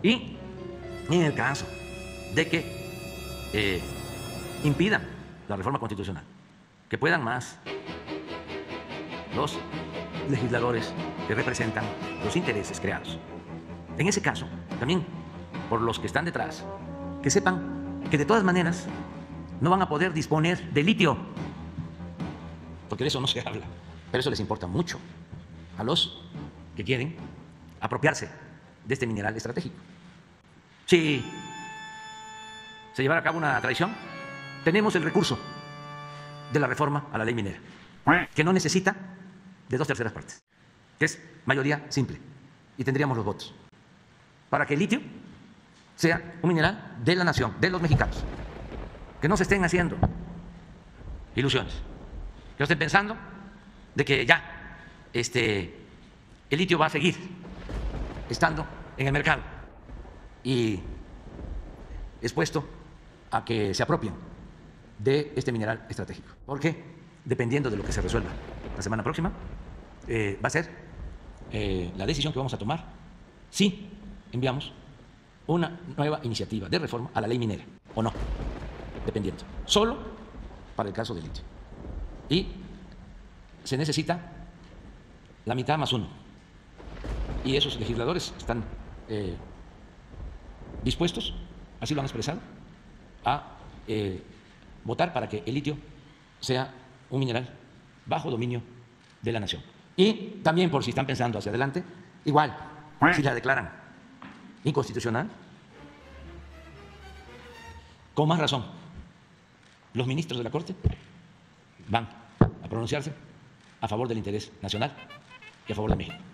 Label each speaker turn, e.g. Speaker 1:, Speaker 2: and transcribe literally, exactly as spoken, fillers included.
Speaker 1: Y en el caso de que eh, impidan la reforma constitucional, que puedan más los legisladores que representan los intereses creados. En ese caso, también por los que están detrás, que sepan que de todas maneras no van a poder disponer de litio, porque de eso no se habla, pero eso les importa mucho a los que quieren apropiarse de este mineral estratégico. Si se llevara a cabo una traición, tenemos el recurso de la reforma a la ley minera, que no necesita de dos terceras partes, que es mayoría simple, y tendríamos los votos para que el litio sea un mineral de la nación, de los mexicanos, que no se estén haciendo ilusiones, que no estén pensando de que ya este, el litio va a seguir estando en el mercado y expuesto a que se apropien de este mineral estratégico, porque dependiendo de lo que se resuelva la semana próxima, eh, va a ser eh, la decisión que vamos a tomar si enviamos una nueva iniciativa de reforma a la ley minera o no, dependiendo, solo para el caso del litio. Y se necesita la mitad más uno, y esos legisladores están eh, dispuestos, así lo han expresado, a eh, votar para que el litio sea un mineral bajo dominio de la nación. Y también, por si están pensando hacia adelante, igual, si la declaran inconstitucional, con más razón, los ministros de la Corte van a pronunciarse a favor del interés nacional y a favor de México.